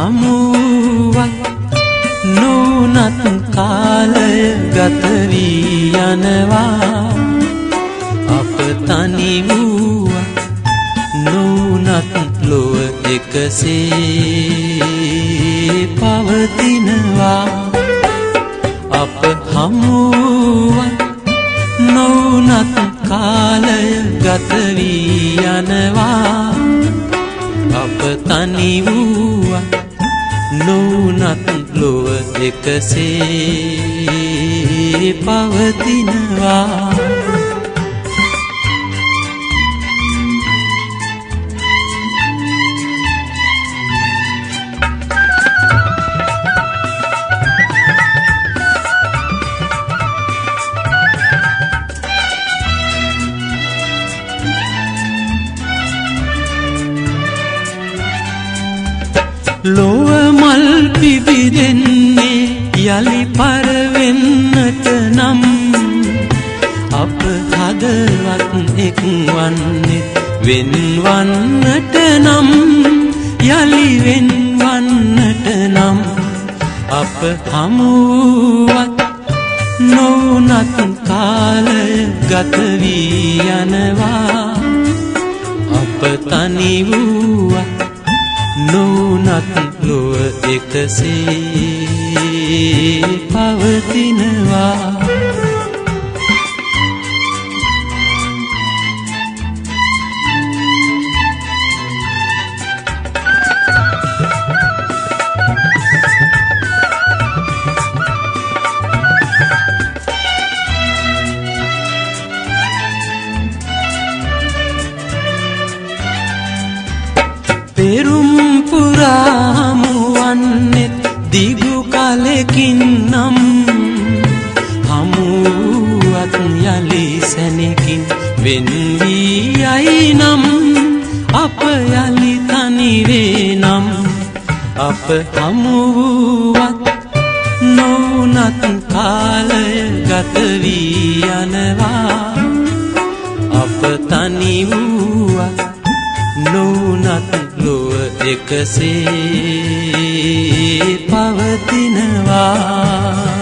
හමුවත් නොනත් කාලය ගත වී යනවා අප තනි වූවත් නොනත් ලොව එකසේ පවතිනවා අප හමුවත් නොනත් කාලය ගත වී යනවා අප තනි වූවත් නොනත් ලොව එකසේ පවතිනවා ලොව මල් පිබිදෙන්නේ යලි පරවෙන්නට නම් අප හදවත් එක් වන්නේ වෙන්වන්නට නම් යලි වෙන්වන්නට නම් අප හමුවත් නොනත් කාලය ගත වී යනවා අප තනි වූවත් නොනත් ලොව එකසේ පවතිනවා පෙරුම් පුරාමුවන්නෙත් දිගු කලකින් නම් හමුවත් යලි සැනකින් වෙන් වී යයි නම් අප යලි තනිවේ නම් අප හමුවත් නොනත් කාලය ගත වී යනවා අප තනි වූවත් නොනත් ලොව එකසේ පවතිනවා